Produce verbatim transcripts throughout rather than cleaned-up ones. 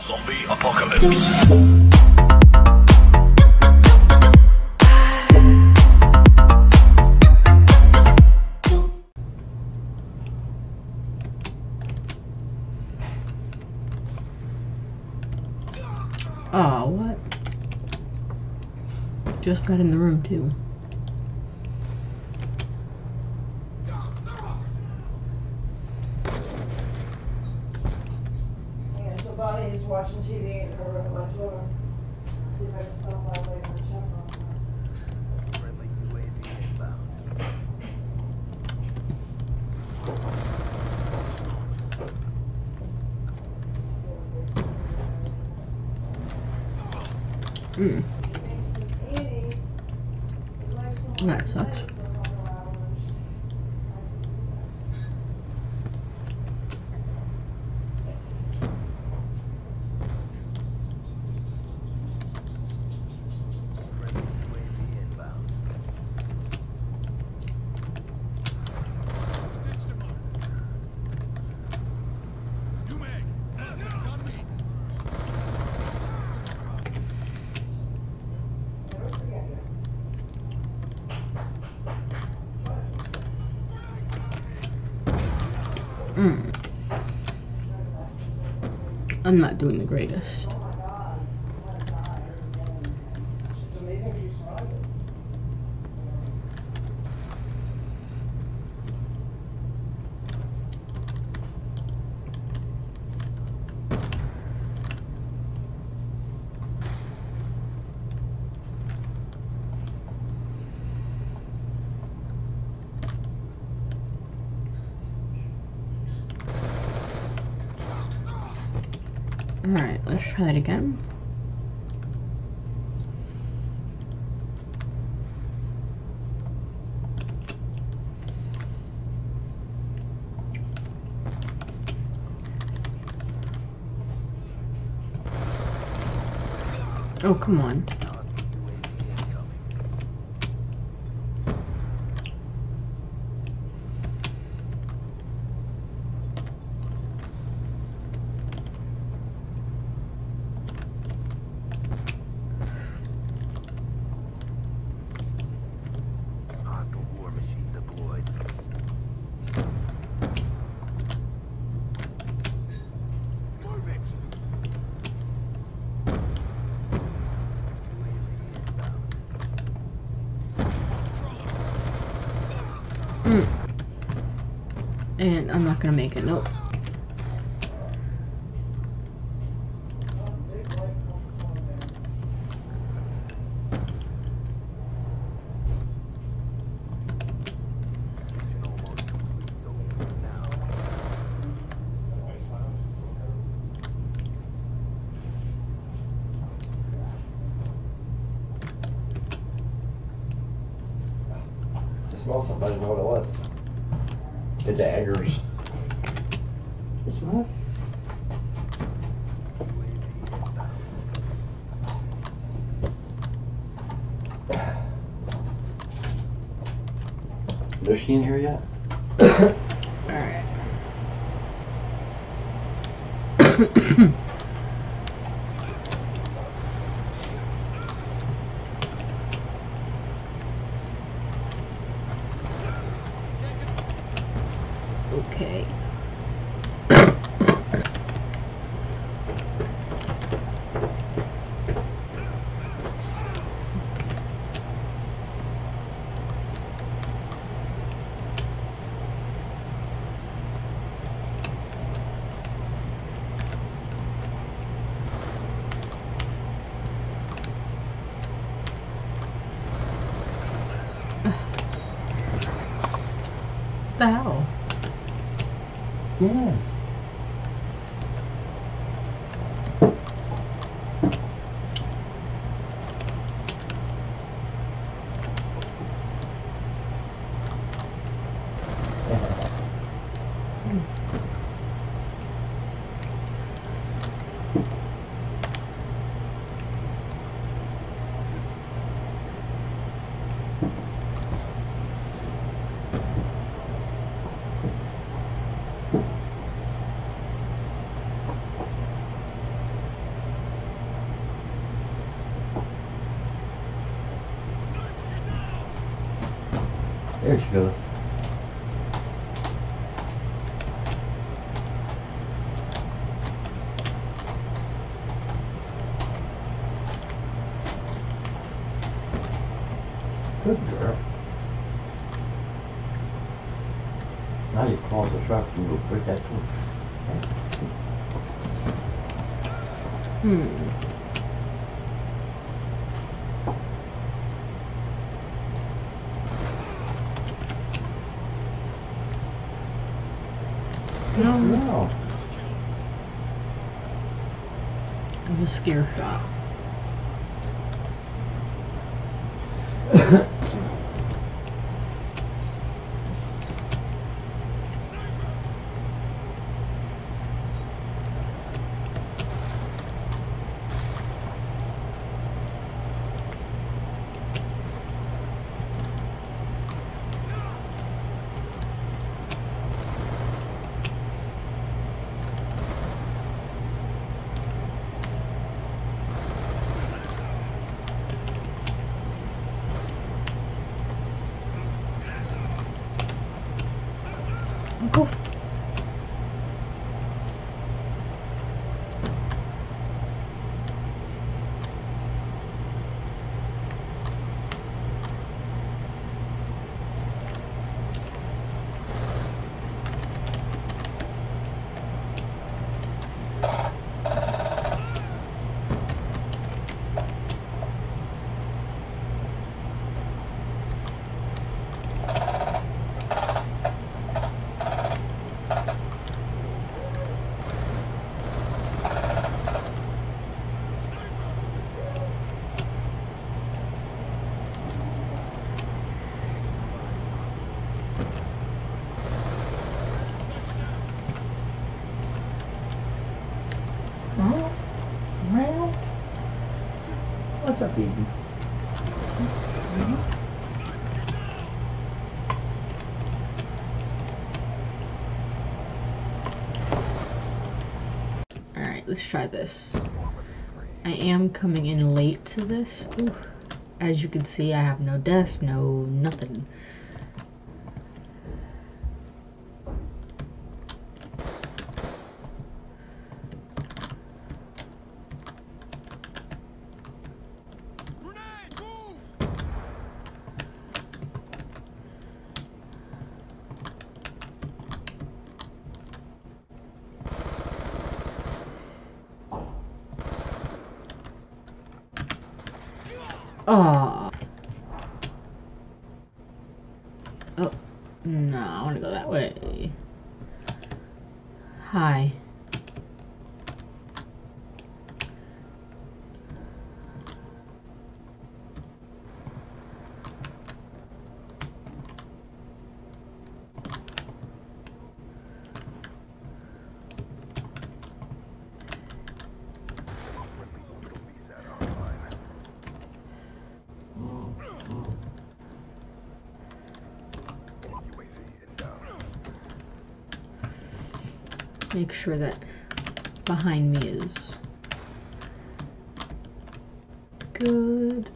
Zombie apocalypse. Oh, what? Just got in the room too. Yeah, so Bonnie is watching T V in her room at my door. See if I can stop by later and check on her. Friendly U A V inbound. Mm. That sucks. Friendly U A V inbound. Stitched him up. New mag. On me. Mm. I'm not doing the greatest. It's amazing she survived it. Alright, let's try that again. Oh, come on. Hostile U A V incoming. Hostile war machine deployed. Move it! U A V inbound. Mm. And I'm not gonna make it, nope. Mission almost complete. Go good now. I smelled something, I didn't know what it was. The daggers. This one? U A V inbound. Is she in here yet? Alright. Okay. What the hell? Yeah. There she goes. Good girl. Now you close the truck and you'll break that too. Hmm. No, No. it was a scare shot. Go. Oh, well, what's up, baby? Alright, let's try this. I am coming in late to this. Oof. As you can see, I have no desk, no nothing. Grenade, move! Aw. Oh, no, I want to go that way. Hi. Friendly orbital V SAT online. U A V inbound. Make sure that behind me is good.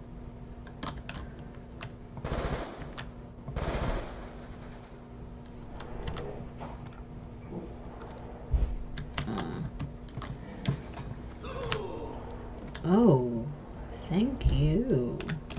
Uh. Oh, thank you.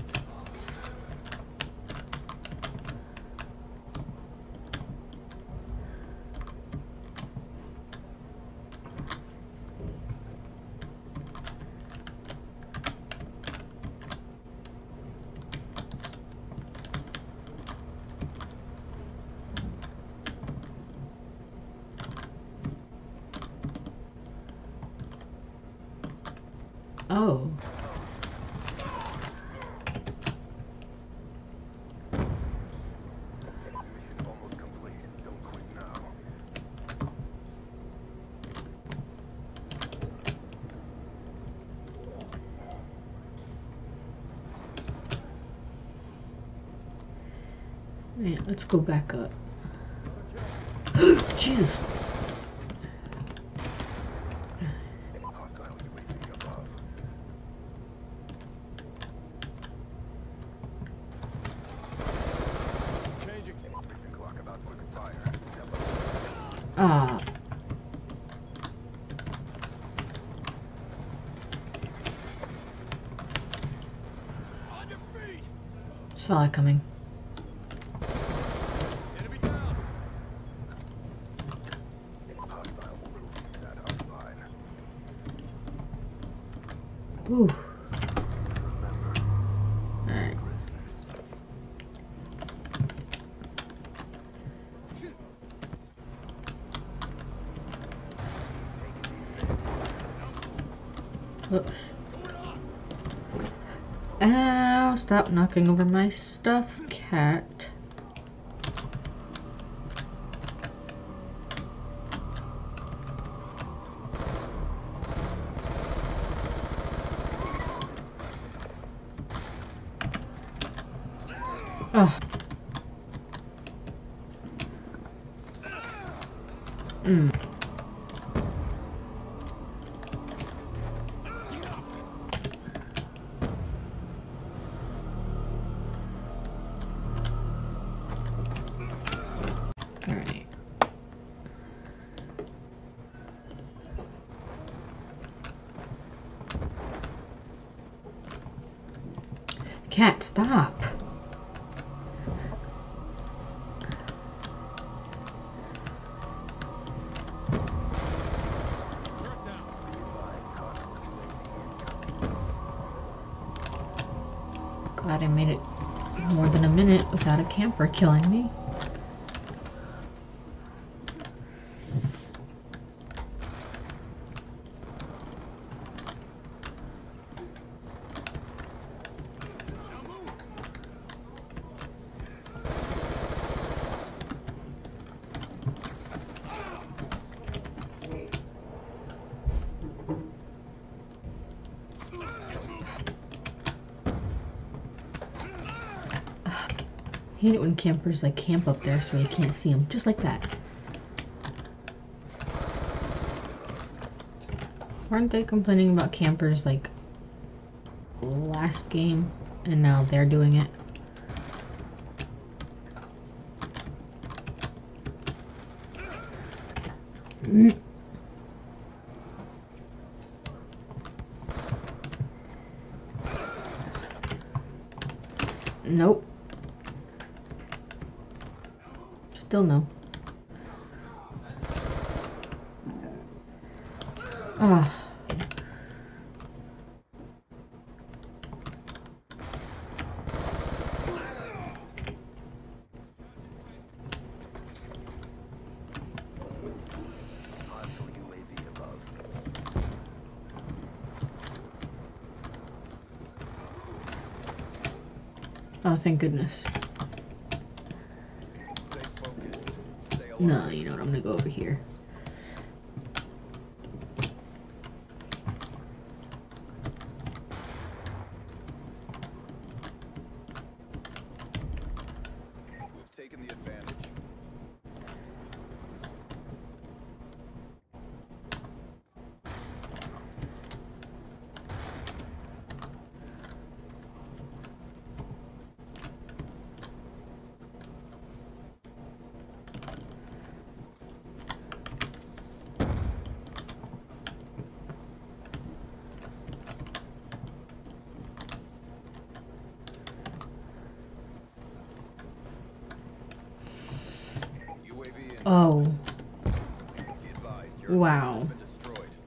Oh. Mission almost complete. Don't quit now. Man, let's go back up. Jesus. Hostile U A V above. Saw it coming. Enemy down. Hostile orbital V SAT online. Ooh. Remember, Alright. prisoners. Whoops. Ow, stop knocking over my stuff, cat. Oh. Mm. Alright. Cat, stop. Turret down. Glad I made it more than a minute without a camper killing me. I hate it when campers like camp up there so you can't see them, just like that. Weren't they complaining about campers like last game and now they're doing it? Mm. Nope. Still no. Ah. Hostile U A V above. Oh, thank goodness. Stay focused. Stay alive. No, you know what? I'm gonna go over here. We've taken the advantage. U A V in. Oh, Be advised, your wow. equipment has been destroyed.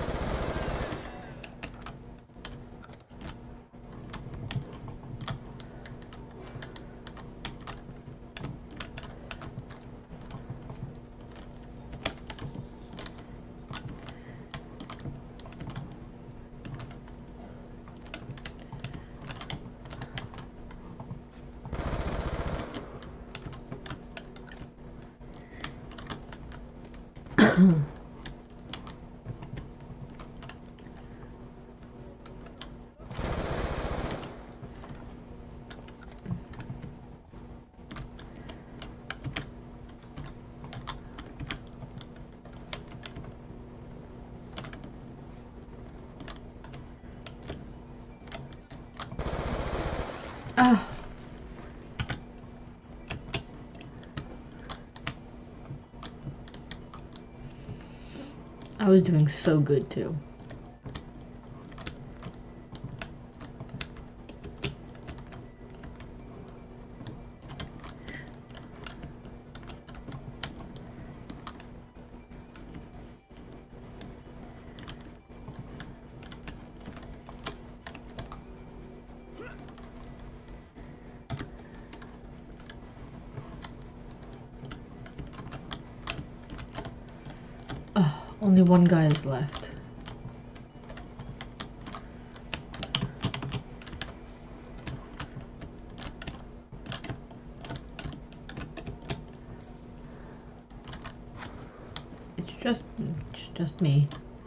Ah. I was doing so good too. Only one guy is left. It's just, it's just me.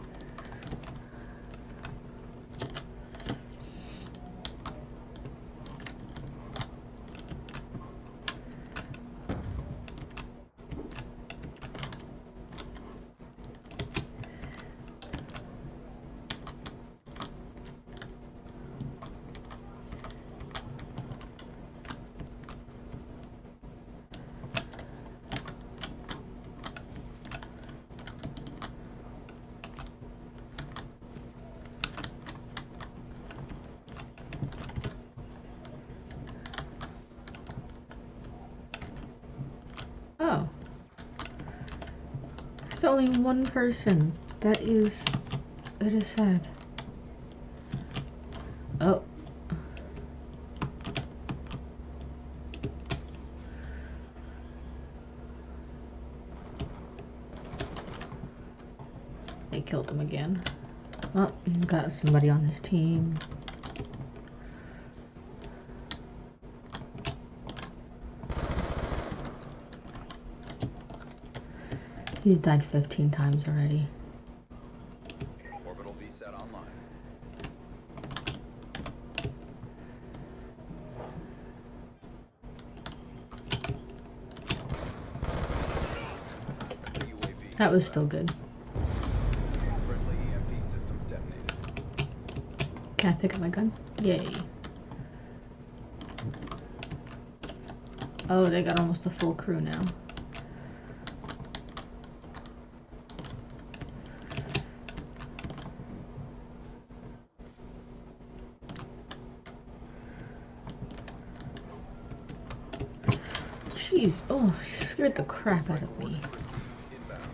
Oh. There's only one person. That is... that is sad. Oh. They killed him again. Oh, he's got somebody on his team. He's died fifteen times already. Orbital V SAT online. The U A V That was still good. friendly E M P systems detonated. Can I pick up my gun? Yay. Oh, they got almost a full crew now. Jeez, oh, she scared the crap out of me. Orders received. Inbound.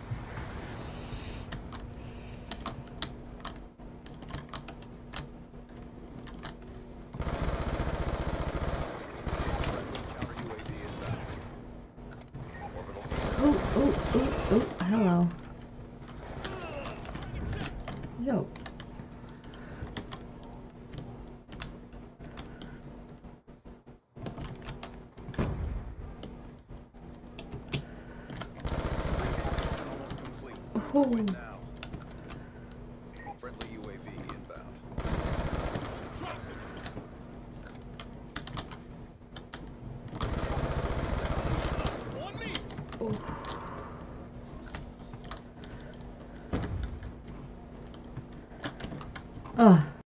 Counter U A V inbound. Orbital V SAT. Oh, oh, oh, oh, hello. Yo. Almost complete. Oh. Deployed now.